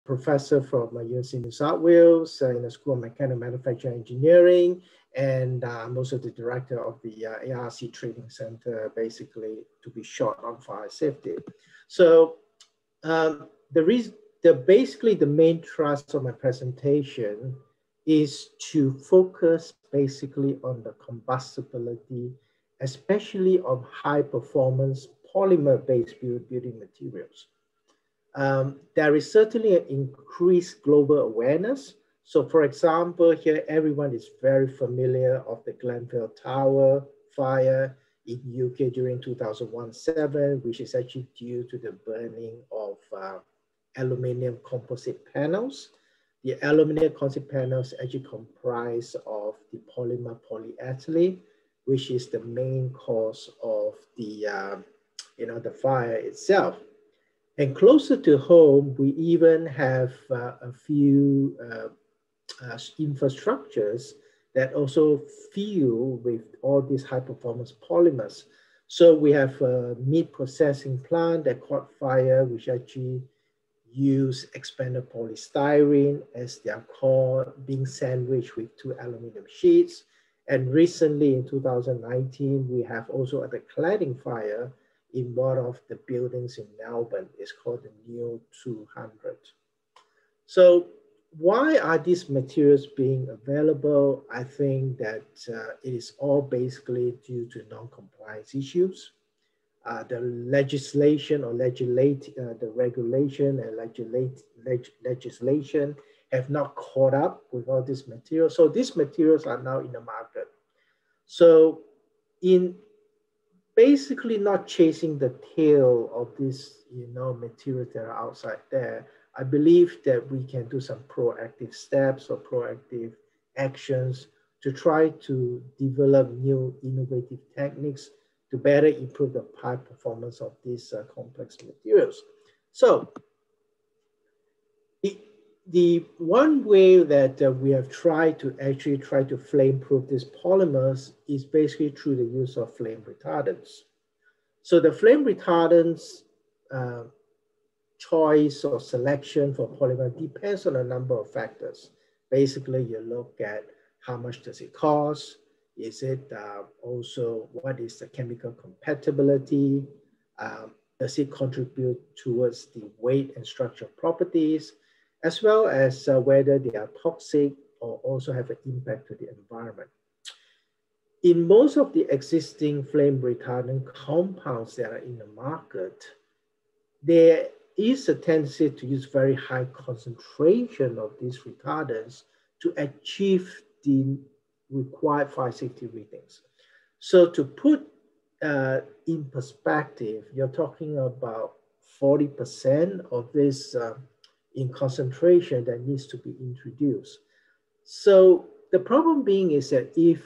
professor from University of New South Wales in the School of Mechanical Manufacturing Engineering, and I'm also the director of the ARC Training Center, basically to be short on fire safety. So basically the main thrust of my presentation is to focus basically on the combustibility, especially on high performance polymer-based building materials. There is certainly an increased global awareness. So for example, here everyone is very familiar of the Grenfell Tower fire in UK during 2001-7, which is actually due to the burning of aluminum composite panels. The aluminum composite panels actually comprise of the polymer polyethylene, which is the main cause of the, the fire itself. And closer to home, we even have a few infrastructures that also fill with all these high performance polymers. So we have a meat processing plant that caught fire, which actually use expanded polystyrene as they are called, being sandwiched with 2 aluminum sheets. And recently in 2019, we have also at the cladding fire in one of the buildings in Melbourne. It's called the Neo 200. So why are these materials being available? I think that it is all basically due to non-compliance issues. The legislation or the regulation and legislation have not caught up with all these materials. So these materials are now in the market. So in basically not chasing the tail of these, materials that are outside there, I believe that we can do some proactive steps or proactive actions to try to develop new innovative techniques to better improve the high performance of these complex materials. So the one way that we have tried to flame-proof these polymers is basically through the use of flame retardants. So the flame retardants choice or selection for polymer depends on a number of factors. Basically, you look at how much does it cost? Is it also what is the chemical compatibility? Does it contribute towards the weight and structural properties, as well as whether they are toxic or also have an impact to the environment. In most of the existing flame retardant compounds that are in the market, there is a tendency to use very high concentration of these retardants to achieve the required fire safety ratings. So to put in perspective, you're talking about 40% of this in concentration that needs to be introduced. So the problem being is that if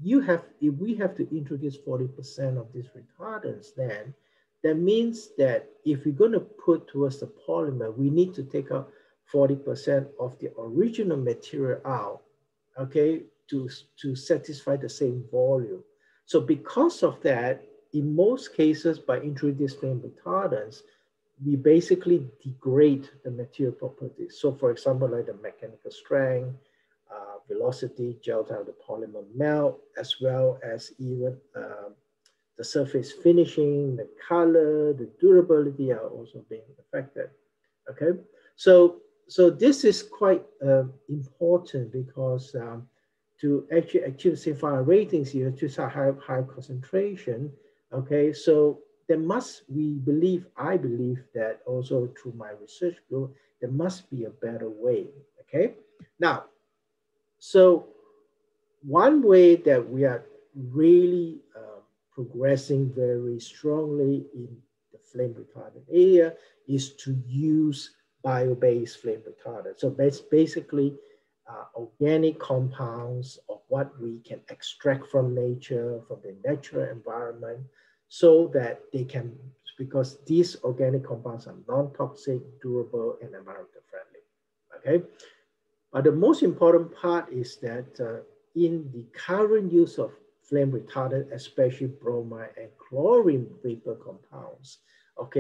we have to introduce 40% of these retardants, then that means that if we're going to put towards the polymer, we need to take out 40% of the original material out, okay, to satisfy the same volume. So because of that, in most cases, by introducing these flame retardants, we basically degrade the material properties. So for example, like the mechanical strength, velocity, gel time of the polymer melt, as well as even the surface finishing, the color, the durability are also being affected, okay? So this is quite important because to actually achieve safe fire ratings, you have to have high concentration, okay? So there must, I believe that also through my research group, there must be a better way, okay? Now, so one way that we are really progressing very strongly in the flame retardant area is to use bio-based flame retardant. So that's basically organic compounds of what we can extract from nature, from the natural environment, so that they can, because these organic compounds are non-toxic, durable, and environmental friendly, okay? But the most important part is that in the current use of flame retardant, especially bromine and chlorine vapor compounds, okay,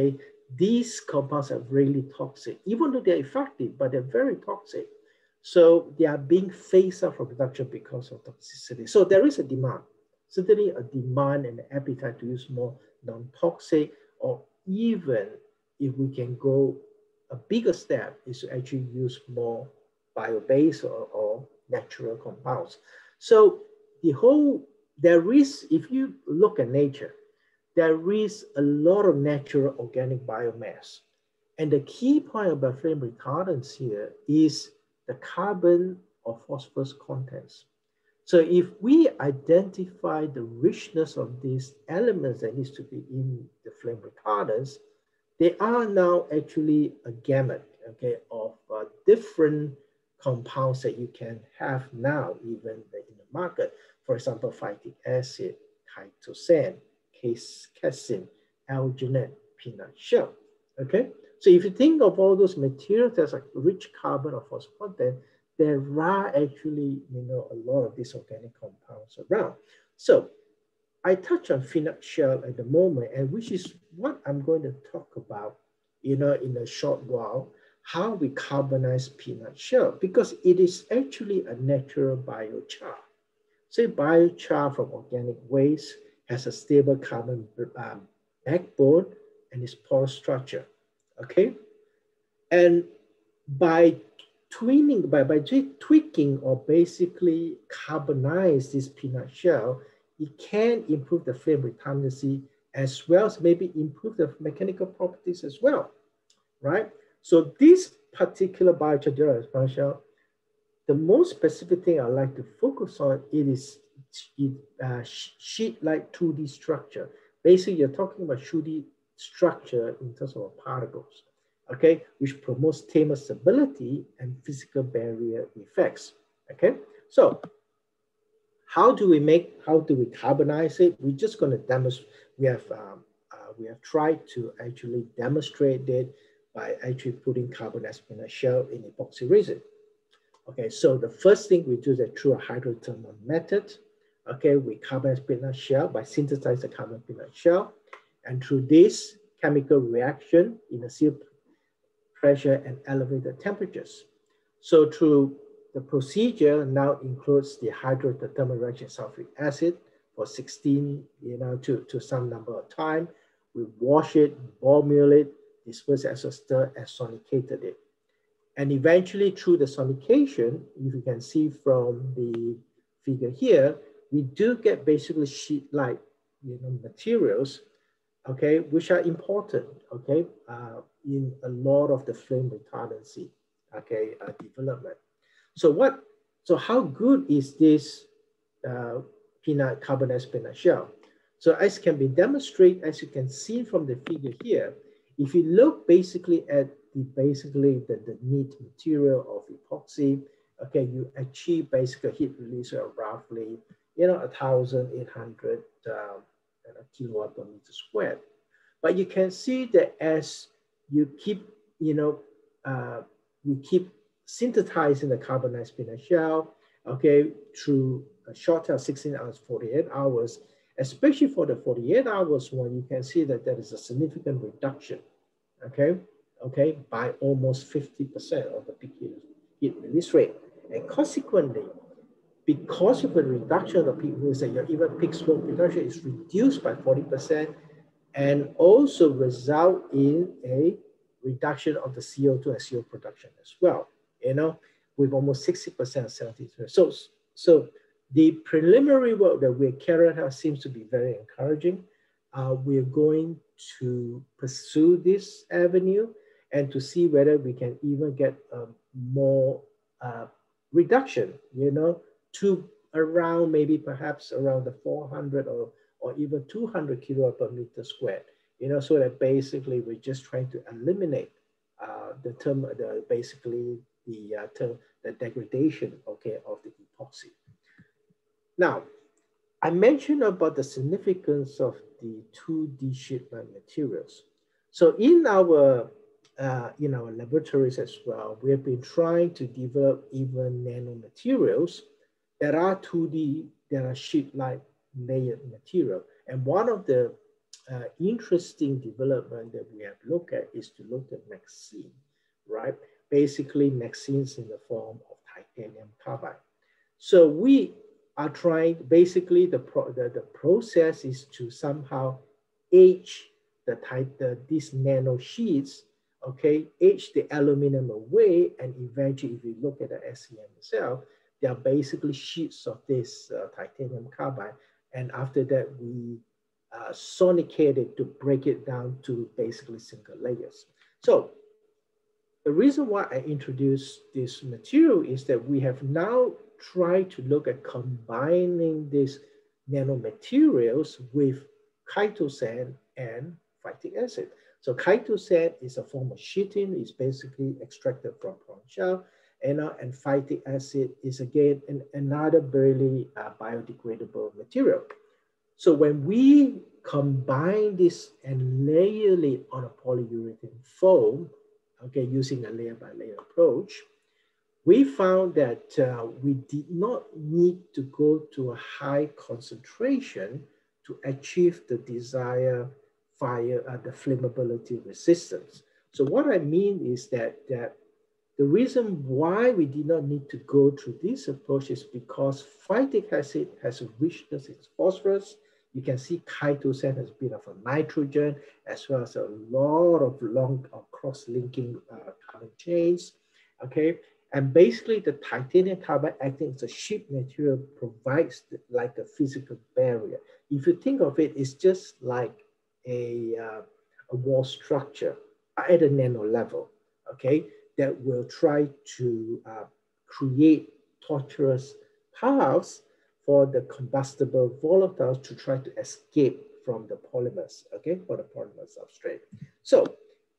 these compounds are really toxic, even though they're effective, but they're very toxic. So they are being phased out from production because of toxicity. So there is a demand, certainly a demand and an appetite to use more non-toxic, or even if we can go a bigger step is to actually use more bio-based or natural compounds. So there is, if you look at nature, there is a lot of natural organic biomass. And the key point about flame retardants here is the carbon or phosphorus contents. So if we identify the richness of these elements that needs to be in the flame retardants, they are now actually a gamut, okay, of different compounds that you can have now even in the market. For example, phytic acid, chitosan, casein, alginate, peanut shell, okay? So if you think of all those materials that's like rich carbon or phosphorus content, there are actually, a lot of these organic compounds around. So I touch on peanut shell at the moment, and which is what I'm going to talk about, in a short while, how we carbonize peanut shell, because it is actually a natural biochar. So biochar from organic waste has a stable carbon backbone and its porous structure, okay? And by tweaking or basically carbonize this peanut shell, it can improve the flame retardancy as well as maybe improve the mechanical properties as well, right? So this particular biochar shell, the most specific thing I like to focus on, it is sheet-like 2D structure. Basically, you're talking about 2D structure in terms of particles, okay, which promotes thermal stability and physical barrier effects, okay? So how do we carbonize it? We're just going to demonstrate. We have tried to actually demonstrate it by actually putting carbonized peanut shell in epoxy resin. Okay, so the first thing we do is that through a hydrothermal method, okay, we carbonize peanut shell by synthesizing the carbon peanut shell, and through this chemical reaction in a sealed pressure and elevated temperatures. So through the procedure now includes the hydrothermal reaction sulfuric acid for 16, to some number of time. We wash it, ball mill it, disperse as a stir, and sonicated it. And eventually through the sonication, if you can see from the figure here, we do get basically sheet-like, materials, okay, which are important, okay, in a lot of the flame retardancy, okay, development. So how good is this carbonized peanut shell? So as can be demonstrated, as you can see from the figure here, if you look basically at the neat material of epoxy, okay, you achieve basically heat release of roughly, 1,800 kilowatt per meter squared. But you can see that as you keep, we keep synthesizing the carbonized peanut shell, okay, through a short time, 16 hours, 48 hours, especially for the 48 hours one, you can see that there is a significant reduction, okay, by almost 50% of the peak heat release rate. And consequently, because of the reduction of the peak release rate, your even peak smoke reduction is reduced by 40%, and also result in a reduction of the CO2 and CO production as well, with almost 60% of 70%. So the preliminary work that we're carrying out seems to be very encouraging. We're going to pursue this avenue and to see whether we can even get more reduction, to around maybe perhaps around the 400 or even 200 kilowatt per meter squared, so that basically we're just trying to eliminate the degradation, okay, of the epoxy. Now, I mentioned about the significance of the 2D sheet-like materials. So in our laboratories as well, we have been trying to develop even nanomaterials that are 2D, that are sheet-like layered material. And one of the interesting development that we have looked at is to look at Maxine, right? Basically, Maxine's in the form of titanium carbide. So we are trying, basically the process is to somehow age these nano sheets, okay, age the aluminum away, and eventually, if you look at the SEM itself, they are basically sheets of this titanium carbide. And after that, we sonicate it to break it down to basically single layers. So the reason why I introduced this material is that we have now tried to look at combining these nanomaterials with chitosan and phytic acid. So chitosan is a form of chitin, it's basically extracted from prawn shell, and phytic acid is again another barely biodegradable material. So when we combine this and layer it on a polyurethane foam, okay, using a layer by layer approach, we found that we did not need to go to a high concentration to achieve the desired the flammability resistance. So what I mean is that the reason why we did not need to go through this approach is because phytic acid has a richness in phosphorus. You can see chitosan has a bit of a nitrogen, as well as a lot of long cross-linking carbon chains, okay? And basically the titanium carbide acting as a sheet material provides like a physical barrier. If you think of it, it's just like a wall structure at a nano level, okay? That will try to create tortuous paths for the combustible volatiles to try to escape from the polymers, okay, for the polymer substrate. So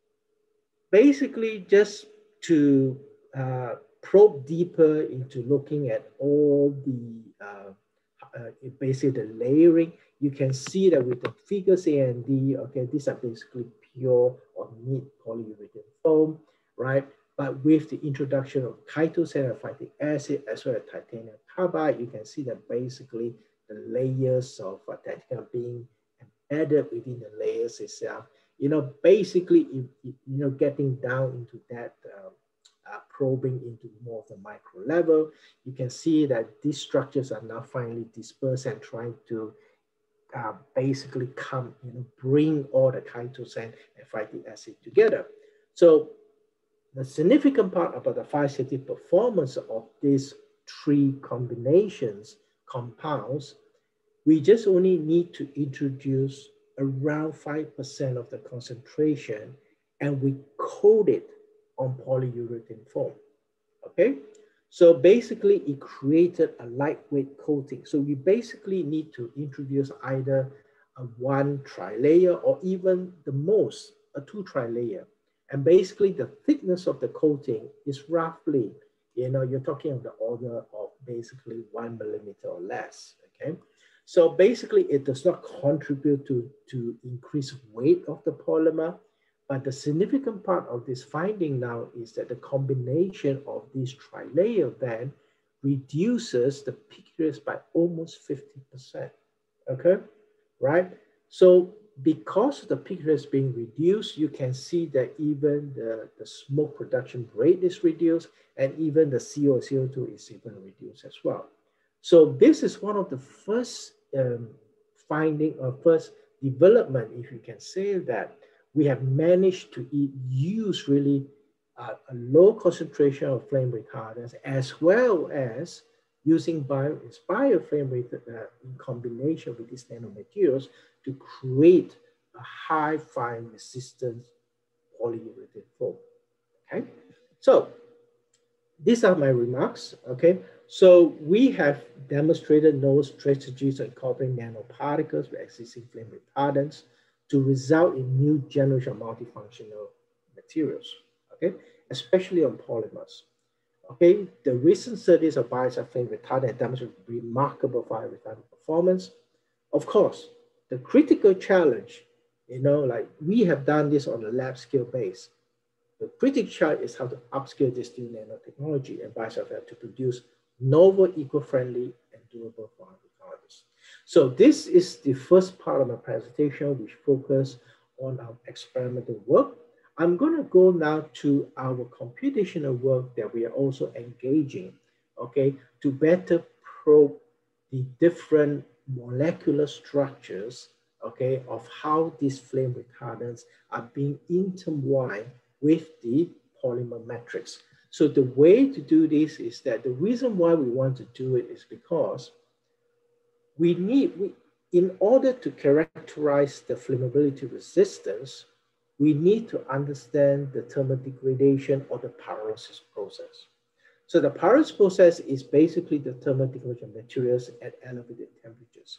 basically just to probe deeper into looking at all the, basically the layering, you can see that with the figures A and D, okay, these are basically pure or neat polyurethane foam, right? But with the introduction of chitosan and phytic acid, as well as titanium carbide, you can see that basically the layers of titanium being embedded within the layers itself. You know, basically, getting down into that, probing into more of the micro level, you can see that these structures are now finally dispersed and trying to basically bring all the chitosan and phytic acid together. So the significant part about the fire safety performance of these three compounds, we just only need to introduce around 5% of the concentration, and we coat it on polyurethane foam, okay? So basically it created a lightweight coating. So we basically need to introduce either a one tri-layer or even the most a two tri-layer. And basically the thickness of the coating is roughly, you're talking of the order of basically 1 millimeter or less, okay? So basically it does not contribute to increase weight of the polymer, but the significant part of this finding now is that the combination of these tri-layer then reduces the peak risk by almost 50%, okay, right? So because the peak risk being reduced, you can see that even the smoke production rate is reduced, and even the CO2 is even reduced as well. So this is one of the first finding or first development, if you can say that, we have managed to use really a low concentration of flame retardants, as well as using bio-inspired flame retardant in combination with these nanomaterials to create a high fire resistance polyurethane foam, okay? So these are my remarks, okay? So we have demonstrated no strategies of incorporating nanoparticles with existing flame retardants to result in new generation of multifunctional materials, okay? Especially on polymers, okay? The recent studies of biocide flame retardant demonstrate remarkable fire retardant performance. Of course, the critical challenge, like we have done this on a lab scale base. The critical challenge is how to upscale this new nanotechnology and biocide to produce novel, eco-friendly, and durable fire retardants. So this is the first part of my presentation, which focus on our experimental work. I'm going to go now to our computational work that we are also engaging, okay, to better probe the different molecular structures, okay, of how these flame retardants are being intertwined with the polymer matrix. So the way to do this is that the reason why we want to do it is because in order to characterize the flammability resistance, we need to understand the thermal degradation or the pyrolysis process. So the pyrolysis process is basically the thermal degradation of materials at elevated temperatures.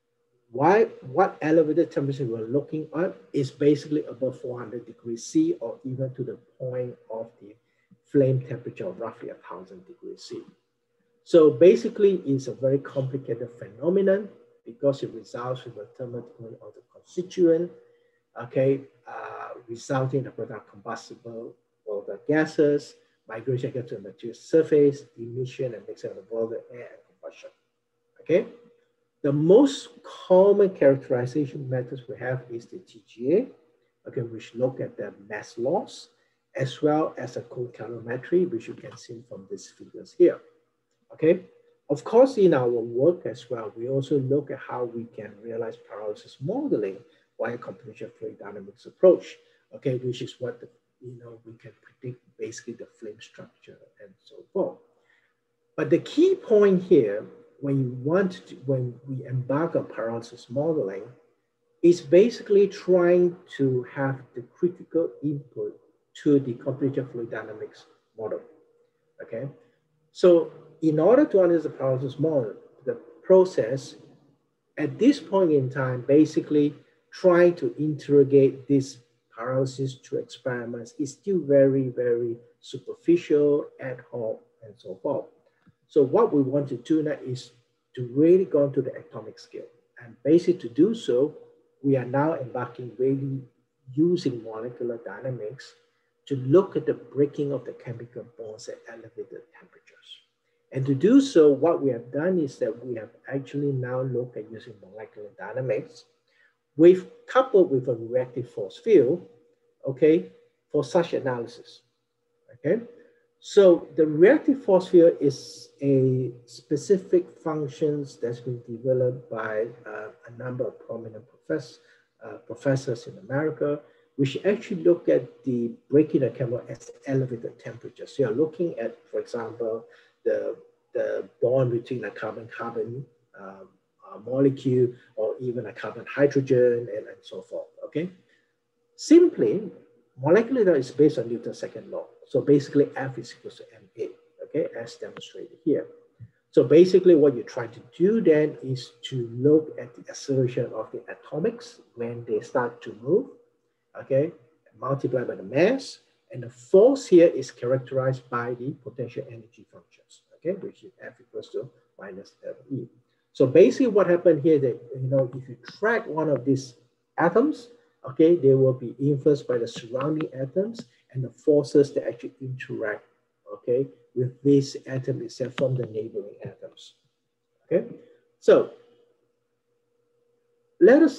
What elevated temperature we're looking at is basically above 400 degrees C or even to the point of the flame temperature of roughly 1000 degrees C. So basically, it's a very complicated phenomenon because it results in the thermal degradation of the constituent, okay, resulting in the product combustible or the gases, migration to the material surface, emission and mixing of the volatile air and combustion, okay? The most common characterization methods we have is the TGA, okay, which look at the mass loss, as well as a cold calorimetry, which you can see from these figures here. Okay, of course, in our work as well, we also look at how we can realize pyrolysis modeling via computational fluid dynamics approach, okay, which is what we can predict basically the flame structure and so forth. But the key point here, when we embark on pyrolysis modeling, is basically trying to have the critical input to the computational fluid dynamics model, okay? So in order to understand the pyrolysis model, the process at this point in time, basically trying to interrogate this pyrolysis to experiments is still very, very superficial, ad hoc, and so forth. So what we want to do now is to really go into the atomic scale. And basically to do so, we are now embarking really using molecular dynamics to look at the breaking of the chemical bonds at elevated temperatures. And to do so, what we have done is that we have actually now looked at using molecular dynamics coupled with a reactive force field, okay, for such analysis, okay? So the reactive force field is a specific functions that's been developed by a number of prominent professors in America, which actually look at the breaking of chemical at elevated temperatures. So you're looking at, for example, the bond between a carbon-carbon molecule or even a carbon-hydrogen and so forth, okay? Simply, molecular dynamics is based on Newton's second law. So basically F is equal to ma, okay, as demonstrated here. So basically what you're trying to do then is to look at the acceleration of the atomics when they start to move, okay, multiplied by the mass. And the force here is characterized by the potential energy functions, okay, which is F equals to minus E. So basically what happened here that, if you track one of these atoms, okay, they will be influenced by the surrounding atoms and the forces that actually interact, okay, with this atom itself from the neighboring atoms, okay? So let us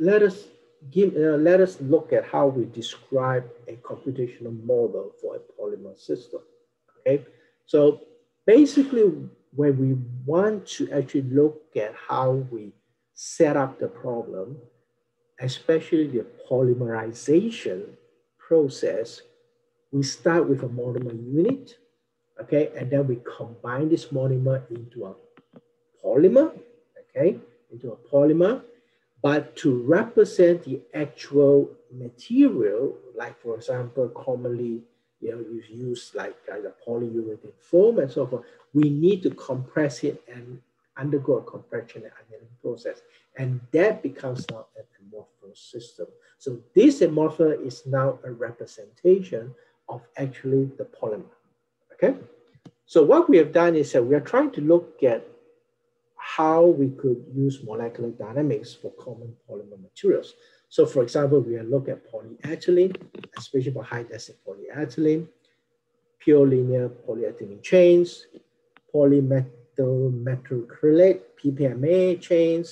look at how we describe a computational model for a polymer system, okay? So basically, when we want to actually look at how we set up the problem, especially the polymerization process, we start with a monomer unit, okay? And then we combine this monomer into a polymer, okay? Into a polymer. But to represent the actual material, like for example, commonly, you use like the polyurethane foam and so forth, we need to compress it and undergo a compression and annealing process. And that becomes now an amorphous system. So this amorphous is now a representation of actually the polymer, okay? So what we have done is that we are trying to look at how we could use molecular dynamics for common polymer materials. So for example, we will look at polyethylene, especially for high density polyethylene, pure linear polyethylene chains, polymethyl methacrylate, PPMA chains,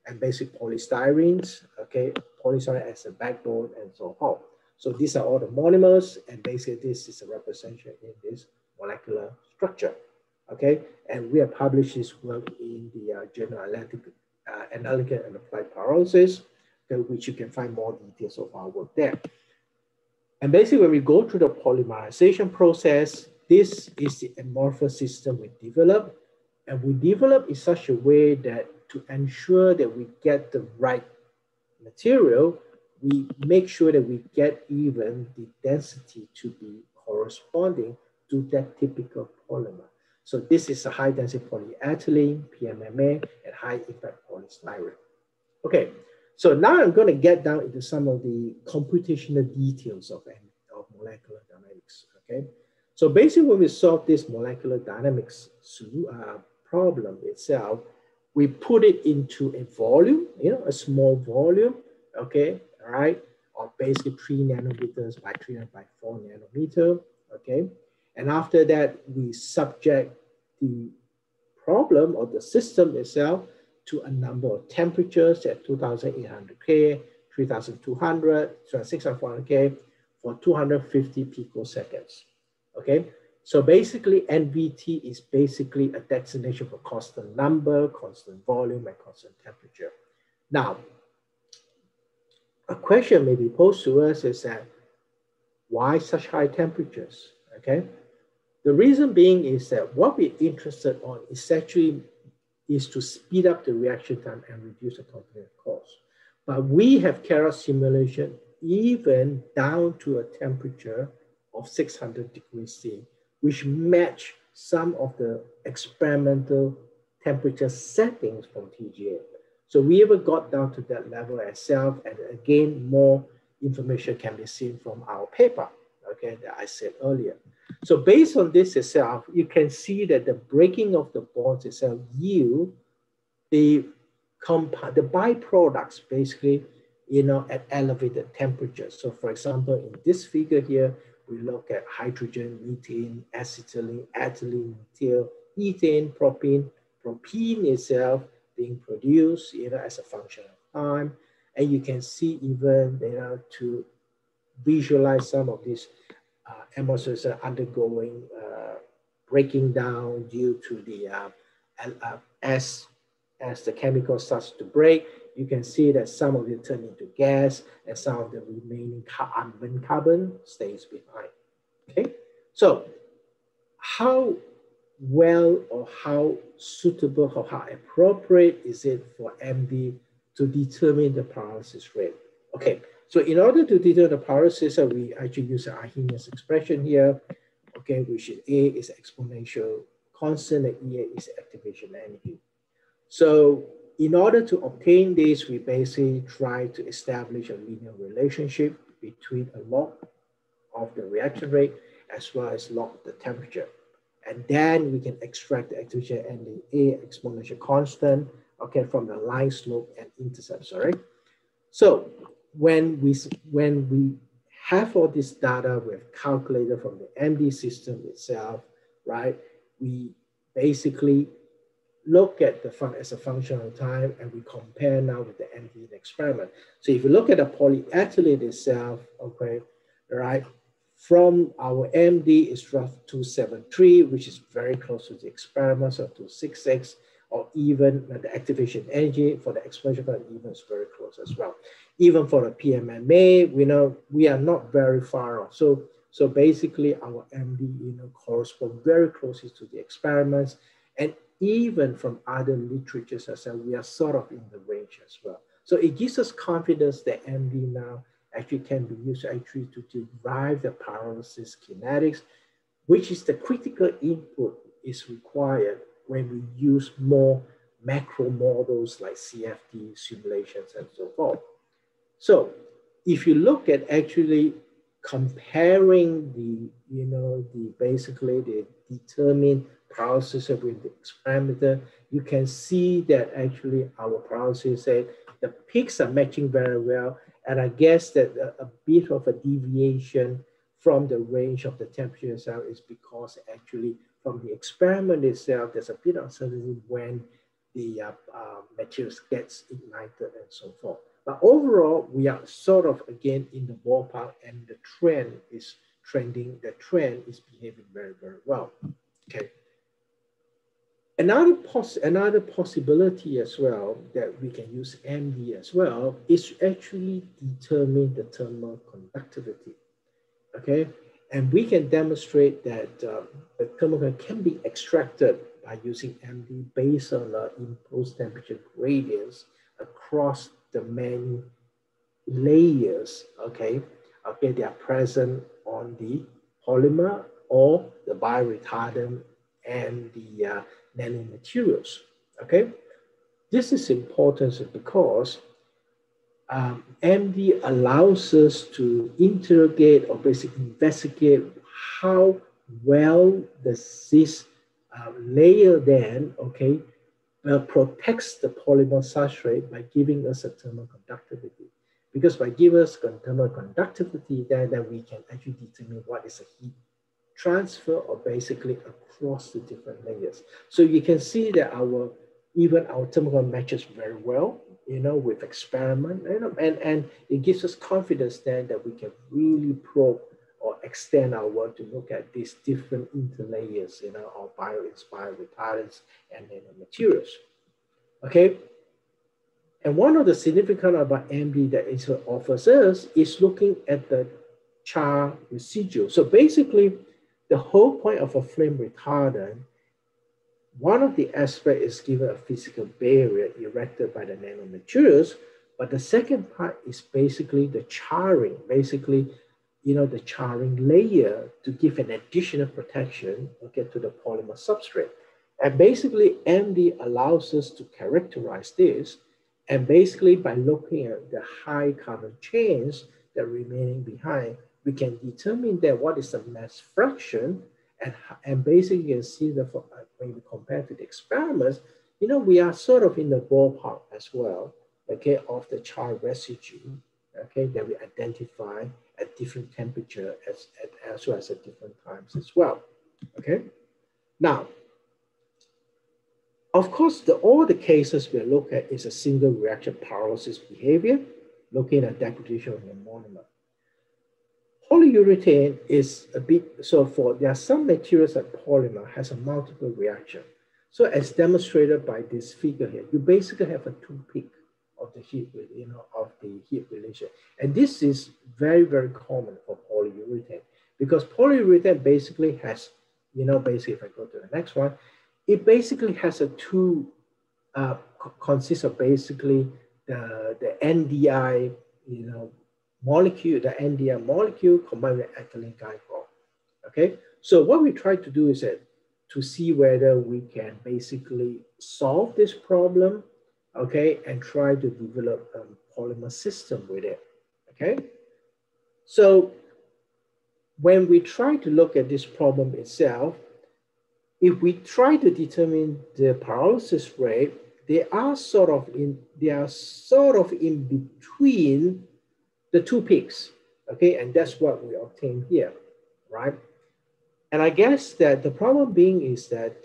and basic polystyrenes, okay, polystyrene as a backbone and so on. So these are all the monomers, and basically this is a representation in this molecular structure, okay? And we have published this work in the Journal Analytical and Applied Pyrolysis, okay, which you can find more details of our work there. And basically when we go through the polymerization process, this is the amorphous system we develop, and we develop in such a way that to ensure that we get the right material, we make sure that we get even the density to be corresponding to that typical polymer. So this is a high density polyethylene, PMMA, and high impact polystyrene. Okay, so now I'm going to get down into some of the computational details of molecular dynamics. Okay, so basically when we solve this molecular dynamics problem itself, we put it into a volume, a small volume, okay, all right, or basically 3 nanometers by 3 by 4 nanometer, okay, and after that we subject the problem or the system itself to a number of temperatures at 2,800 K, 3,200, 6,400 K for 250 picoseconds, okay. So basically NVT is basically a designation for constant number, constant volume, and constant temperature. Now, a question may be posed to us is that why such high temperatures, okay? The reason being is that what we're interested on is actually to speed up the reaction time and reduce the component cost. But we have carried out simulation even down to a temperature of 600 degrees C, which match some of the experimental temperature settings from TGA. So we ever got down to that level itself, and again, more information can be seen from our paper, okay, that I said earlier. So based on this itself, you can see that the breaking of the bonds itself yield the byproducts basically, at elevated temperatures. So for example, in this figure here, we look at hydrogen, methane, acetylene, ethylene, methyl, ethane, propene. Propene itself being produced, as a function of time. And you can see even, to visualize some of these emulsions are undergoing breaking down due to the, as the chemical starts to break, you can see that some of it turn into gas and some of the remaining unburned carbon stays behind, okay? So how well or how suitable or how appropriate is it for MD to determine the pyrolysis rate? Okay, so in order to determine the pyrolysis, we actually use an Arrhenius expression here, okay, which is A is exponential constant and EA is activation energy. So in order to obtain this, we basically try to establish a linear relationship between a log of the reaction rate as well as log the temperature. And then we can extract the activation and the A exponential constant, okay, from the line slope and intercept, sorry. So when we have all this data we've calculated from the MD system itself, right, we basically look at the as a function of time, and we compare now with the MD experiment. So if you look at the polyethylene itself, okay, right, from our MD is 273, which is very close to the experiment, so 266, or even the activation energy for the exposure current even is very close as well. Even for the PMMA, we know we are not very far off. So basically our MD, correspond very closely to the experiments, and even from other literatures as well, we are sort of in the range as well. So it gives us confidence that MD now actually can be used actually to derive the pyrolysis kinetics, which is the critical input is required when we use more macro models like CFD simulations and so forth. So if you look at actually comparing basically the determined pyrolysis with the experimenter, you can see that actually our pyrolysis rate, the peaks are matching very well. And I guess that a bit of a deviation from the range of the temperature itself is because actually from the experiment itself, there's a bit of uncertainty when the materials gets ignited and so forth. But overall, we are sort of again in the ballpark, and the trend is trending. The trend is behaving very, very well. Okay. Another possibility as well that we can use MD as well is to actually determine the thermal conductivity. Okay, and we can demonstrate that the thermal can be extracted by using MD based on the imposed temperature gradients across the many layers. Okay, they are present on the polymer or the bioretardant and the nanomaterials. Okay, this is important because MD allows us to interrogate or basically investigate how well does this layer then, okay, protects the polymer substrate by giving us a thermal conductivity. Because by giving us thermal conductivity, then we can actually determine what is a heat transfer or basically across the different layers. So you can see that even our thermal matches very well, with experiment, and it gives us confidence then that we can really probe or extend our work to look at these different interlayers, of bio-inspired retardants and nanomaterials. Okay. And one of the significant about MD that it offers us is looking at the char residue. So basically, the whole point of a flame retardant, one of the aspects is given a physical barrier erected by the nanomaterials, but the second part is basically the charring, basically, the charring layer to give an additional protection, okay, to the polymer substrate. And basically, MD allows us to characterize this, and basically by looking at the high carbon chains that are remaining behind, we can determine that what is the mass fraction, and basically you can see that when we compare to the experiments, we are sort of in the ballpark as well, okay, of the char residue, okay, that we identify at different temperature as well as at different times as well, okay? Now, of course, all the cases we look at is a single reaction pyrolysis behavior, looking at degradation of the monomer. Polyurethane is a bit, there are some materials that polymer has a multiple reaction. So as demonstrated by this figure here, you basically have a two-peak of the heat, of the heat relation. And this is very, very common for polyurethane because polyurethane basically has, basically if I go to the next one, it basically has a consists of basically the NDI, molecule, the NDI molecule combined with ethylene glycol. Okay, so what we try to do is to see whether we can basically solve this problem, okay, and try to develop a polymer system with it. Okay, so when we try to look at this problem itself, if we try to determine the pyrolysis rate, they are sort of in between the two peaks, okay? And that's what we obtain here, right? And I guess that the problem being is that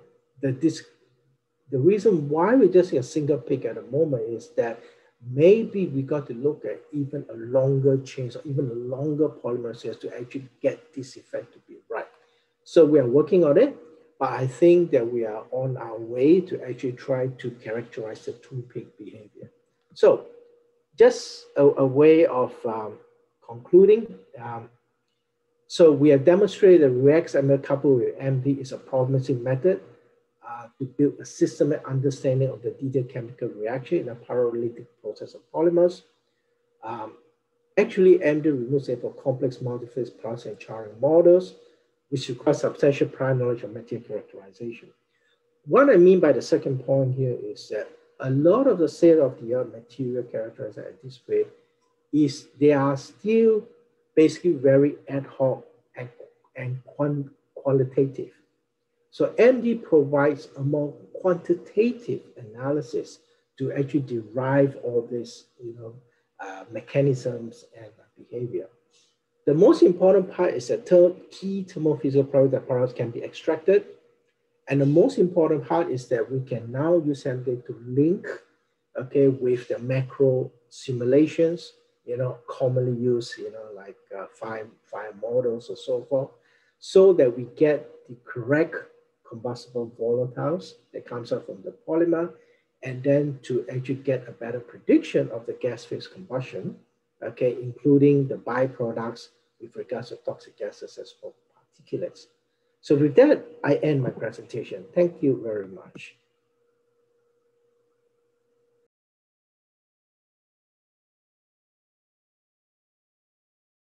the reason why we're just in a single peak at the moment is that maybe we got to look at even a longer change or even a longer polymer series to actually get this effect to be right. So we are working on it, but I think that we are on our way to actually try to characterize the two-peak behavior. So just a way of concluding. So we have demonstrated that React ML coupled with MD is a promising method to build a systematic understanding of the detailed chemical reaction in a pyrolytic process of polymers. Actually, MD removes it for complex multi-phase process and charring models, which requires substantial prior knowledge of material characterization. What I mean by the second point here is that a lot of the state-of-the-art material characterized at this rate is they are still basically very ad hoc and qualitative. So MD provides a more quantitative analysis to actually derive all these, mechanisms and behavior. The most important part is that key thermophysical properties that products can be extracted, And the most important part is that we can now use MD to link, okay, with the macro simulations, commonly used, like fire models or so forth, so that we get the correct combustible volatiles that comes out from the polymer, and then to actually get a better prediction of the gas phase combustion, okay, including the byproducts with regards to toxic gases as well, particulates. So with that, I end my presentation. Thank you very much.